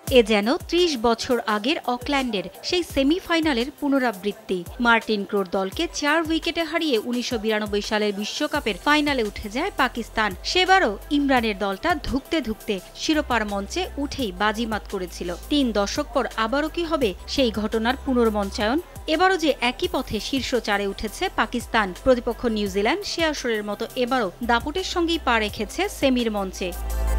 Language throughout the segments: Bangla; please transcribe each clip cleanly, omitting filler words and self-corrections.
এ যেন ৩০ বছর আগের অকল্যান্ডের সেই সেমিফাইনালের পুনরাবৃত্তি। মার্টিন ক্রোর দলকে ৪ উইকেটে হারিয়ে ১৯৯২ সালের বিশ্বকাপের ফাইনালে উঠে যায় পাকিস্তান। সেবারও ইমরানের দলটা ধুঁকতে ধুঁকতে শিরোপার মঞ্চে উঠেই বাজিমাত করেছিল। ৩ দশক পর আবারও কি হবে সেই ঘটনার পুনর্মঞ্চায়ন? এবারও যে একই পথে শীর্ষ ৪-এ উঠেছে পাকিস্তান, প্রতিপক্ষ নিউজিল্যান্ড সে আসরের মতো এবারও দাপুটের সঙ্গেই পা রেখেছে সেমির মঞ্চে।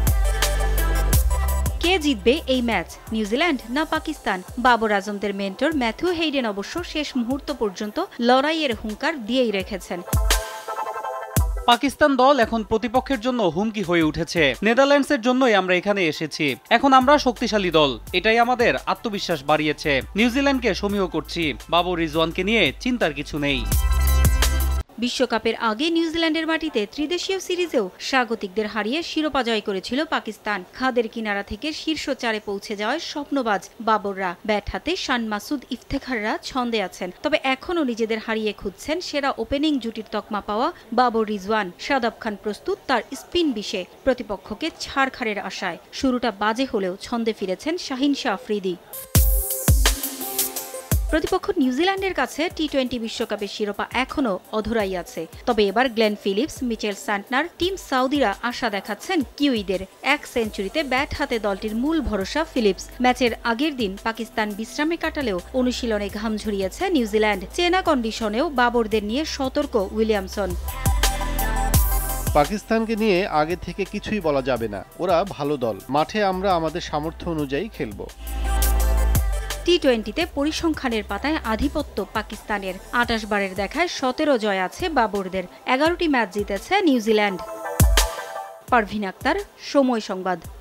কে জিতবে এই ম্যাচ, নিউজিল্যান্ড না পাকিস্তান? বাবর আজমদের মেন্টর ম্যাথিউ হেইডেন অবশ্য শেষ মুহূর্ত পর্যন্ত লড়াইয়ের হুঙ্কার দিয়েই রেখেছেন। পাকিস্তান দল এখন প্রতিপক্ষের জন্য হুমকি হয়ে উঠেছে। নেদারল্যান্ডসের জন্যই আমরা এখানে এসেছি। এখন আমরা শক্তিশালী দল, এটাই আমাদের আত্মবিশ্বাস বাড়িয়েছে। নিউজিল্যান্ডকে সমীহ করছি, বাবর রিজওয়ানকে নিয়ে চিন্তার কিছু নেই। বিশ্বকাপের আগে নিউজিল্যান্ডের মাটিতে ত্রিদেশীয় সিরিজেও স্বাগতিকদের হারিয়ে শিরোপা জয় করেছিল পাকিস্তান। খাদের কিনারা থেকে শীর্ষ ৪-এ পৌঁছে যাওয়ার স্বপ্নবাজ বাবররা ব্যাট হাতে শান মাসুদ ইফতেখাররা ছন্দে আছেন। তবে এখনও নিজেদের হারিয়ে খুঁজছেন সেরা ওপেনিং জুটির তকমা পাওয়া বাবর রিজওয়ান। শাদাব খান প্রস্তুত তার স্পিন বিষে প্রতিপক্ষকে ছাড়খাড়ের আশায়। শুরুটা বাজে হলেও ছন্দে ফিরেছেন শাহিন শাহ আফ্রিদি। প্রতিপক্ষ নিউজিল্যান্ডের কাছে টি-20 বিশ্বকাপের শিরোপা এখনও অধরাই আছে। তবে এবার Glenn Phillips, Mitchell Santner, Tim সাউদিরা আশা দেখাচ্ছেন কিউইদের। ১ সেঞ্চুরিতে ব্যাট হাতে দলটির মূল ভরসা ফিলিপস। ম্যাচের আগের দিন পাকিস্তান বিশ্রামে কাটালেও অনুশীলনে ঘাম ঝরিয়েছে নিউজিল্যান্ড। চেনা কন্ডিশনেও বাবরদের নিয়ে সতর্ক উইলিয়ামসন। পাকিস্তানকে নিয়ে আগে থেকে কিছুই বলা যাবে না, ওরা ভালো দল। মাঠে আমরা আমাদের সামর্থ্য অনুযায়ী খেলব। টি-20তে পরিসংখ্যানের পাতায় আধিপত্য পাকিস্তানের। ২৮ বারের দেখায় ১৭ জয় আছে বাবরদের। ১১টি ম্যাচ জিতেছে নিউজিল্যান্ড। পারভিন আক্তার, সময় সংবাদ।